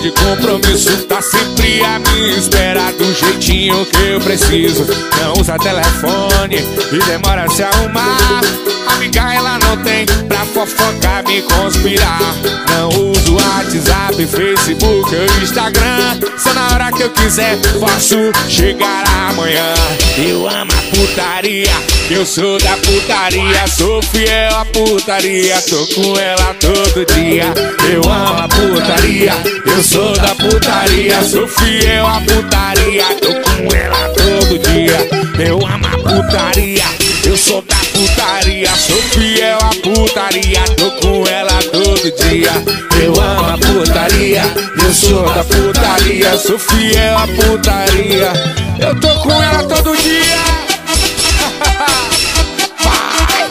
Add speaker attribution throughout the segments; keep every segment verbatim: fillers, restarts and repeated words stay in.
Speaker 1: pede compromisso, tá sempre à minha espera do jeitinho que eu preciso. Não usa telefone e demora a se arrumar. Amiga, ela não tem pra fofocar, me conspirar. Não uso WhatsApp, Facebook ou Instagram. Só na hora que eu quiser posso chegar amanhã. Eu amo a putaria, eu sou da putaria. Sou fiel à putaria, tô com ela todo dia. Eu amo a putaria, eu sou da putaria. Sou fiel à putaria, tô com ela todo dia. Eu amo a putaria, eu sou da putaria. Sou fiel à putaria, tô com ela todo dia. Eu amo a putaria, eu sou da putaria. Sou fiel à putaria, eu tô com ela todo dia. Vai!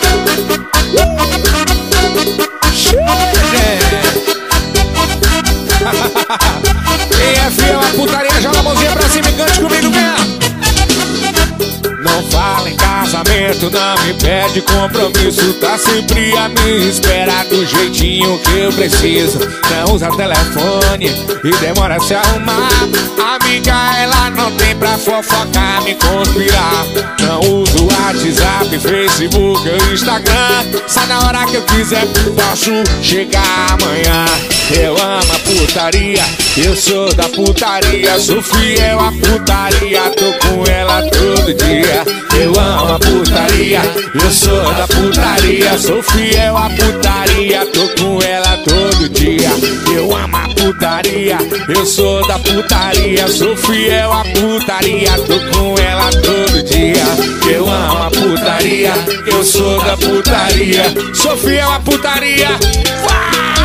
Speaker 1: Quem é fiel à putaria, joga a mãozinha pra cima e cante comigo mesmo. Não fala em casamento, não me pede compromisso. Tá sempre à minha espera do jeitinho que eu preciso. Não usa telefone e demora a se arrumar. Amiga, ela não tem pra fofocar, me conspirar. Não uso WhatsApp, Facebook ou Instagram. Só na hora que eu quiser posso chegar amanhã. Eu amo a putaria, eu sou da putaria. Sou fiel à putaria, tô com ela todo dia. Eu amo a putaria, eu sou da putaria. Sou fiel à putaria, tô com ela todo dia. Eu amo a putaria, eu sou da putaria. Sou fiel à putaria, tô com ela todo dia. Eu amo a putaria, eu sou da putaria. Sou fiel à putaria. Vai!